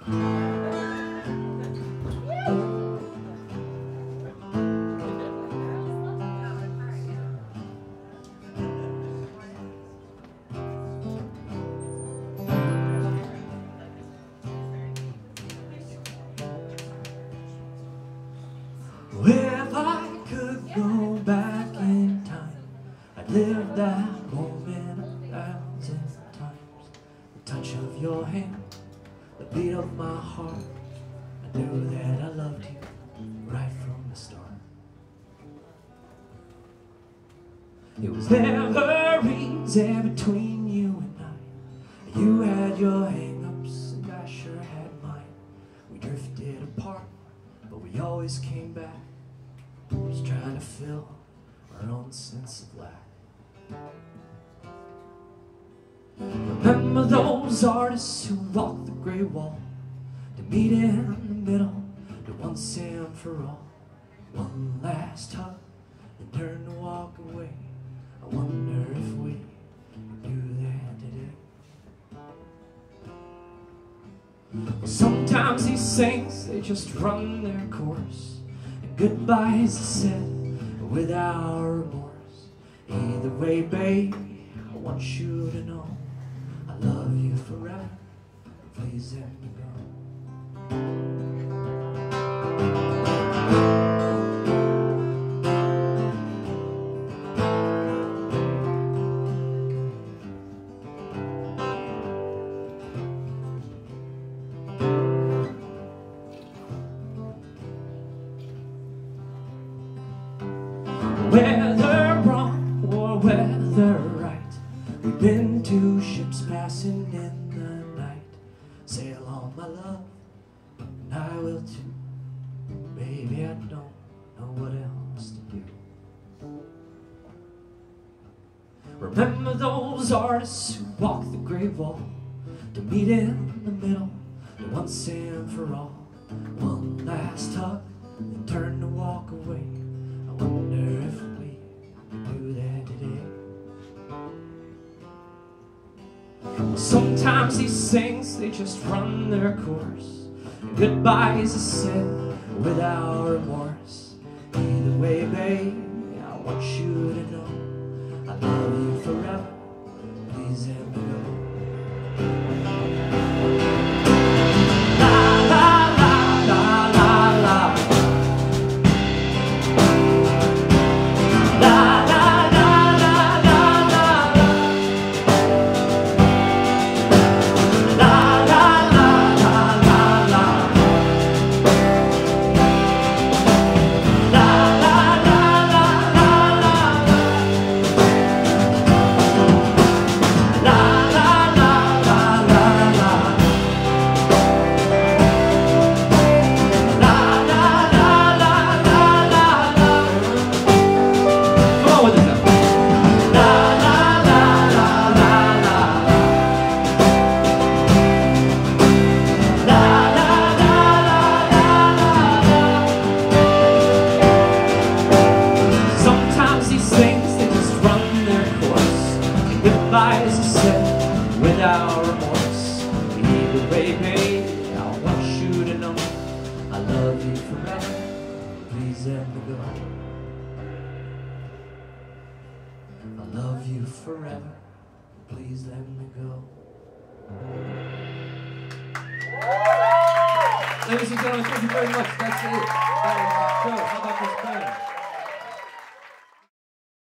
If I could go back in time, I'd live that moment 1,000 times. The touch of your hand, the beat of my heart, I knew that I loved you right from the start. It was never easy between you and I. You had your hang-ups and I sure had mine. We drifted apart, but we always came back. Just trying to fill our own sense of lack. Remember those artists who walked the gray wall to meet in the middle, to once and for all, one last hug and turn to walk away. I wonder if we could do that today. Well, sometimes these things, they just run their course, and goodbyes are said without remorse. Either way, baby, I want you to know I love you forever. Please let me go. Whether wrong or whether right, we've been two ships passing in the night. Sail on, my love, and I will too. Baby, I don't know what else to do. Remember those artists who walked the gray wall to meet in the middle, to once and for all, one last hug and turn to walk away. I wonder if we could do that today. Sometimes these things, they just run their course, and goodbyes are said without remorse. Either way, babe, I want you to know I love you forever. Please let me go. Goodbyes are said without remorse. Either way, baby, I want you to know I love you forever. Please let me go. I love you forever. Please let me go. Ladies and gentlemen, thank you very much. That's it. That is the show. How about this band?